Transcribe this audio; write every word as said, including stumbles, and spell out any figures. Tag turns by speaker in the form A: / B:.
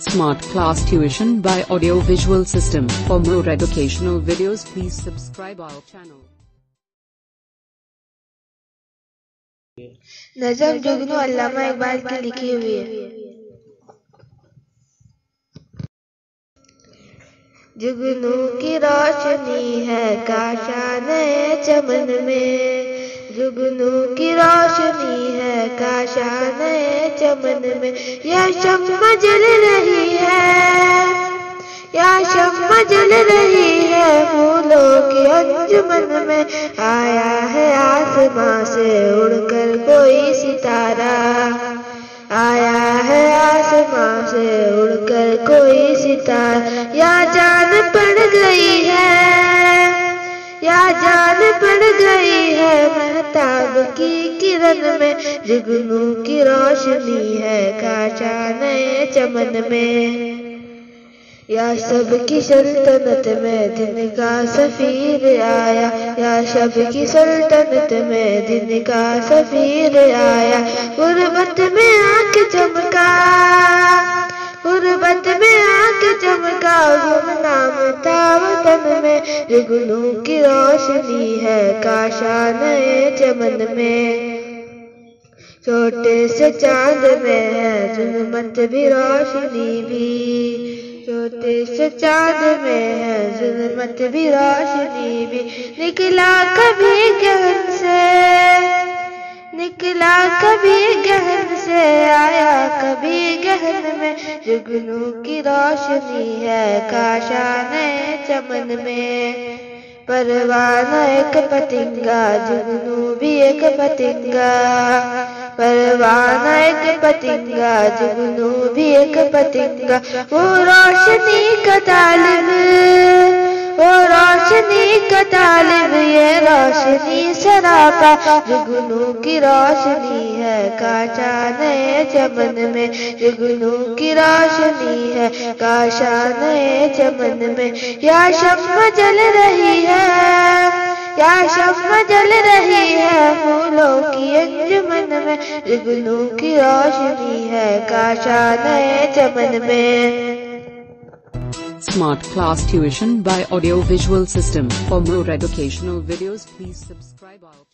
A: Smart Class Tuition by Audio Visual System. For more educational videos, please subscribe our channel.
B: नज़म जुगनू अल्लामा इकबाल की लिखी हुई है। जुगनू की रोशनी है काशाने चमन में, जुगनू की रोशनी है काशाने चमन में, या शम्मा जल रही है, या शम्मा जल रही है फूलों की अंजुमन में। आया है आसमां से उड़कर कोई सितारा, आया है आसमां से उड़कर कोई सितारा, या जान पड़ गई है, या जान पड़ गई है महताब की किरण में। जुगनू की रोशनी है काशाने चमन में, या सबकी सल्तनत में दिन का सफीर आया, या सबकी सल्तनत में दिन का सफीर आया। गुरबत में आंख चमका, गुरबत में आंख चमका, गुमनाम था वतन में। जुगनू की रोशनी है काशाने चमन में, छोटे से चांद में है जुल्मत भी रोशनी भी, छोटे से चांद में है जुल्मत भी रोशनी भी। निकला कभी गहन से, निकला कभी गहन से, आया कभी गहन में। जुगनू की रोशनी है काशाने चमन में, परवाना एक पतिंगा, जुगनू भी एक पतिंगा, परवाना एक पतिंगा, जुगनू भी एक पतिंगा। वो रोशनी का तालिब, वो रोशनी का तालिब, ये रोशनी सरापा। जुगनू की रोशनी है काशाने चमन में, जुगनू की रोशनी है काशाने चमन में। या शम्मा जल रही है, या शम्मा जल रही है फूलों की अंजुमन में। जुगनू की रोशनी है काशाने चमन में।
A: Smart Class Tuition by Audio Visual System. For more educational videos, please subscribe our